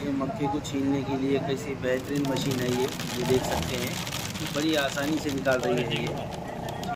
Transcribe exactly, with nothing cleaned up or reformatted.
ये मक्के को छीलने के लिए कैसी बेहतरीन मशीन है ये ये देख सकते हैं कि बड़ी आसानी से निकाल रही है ये।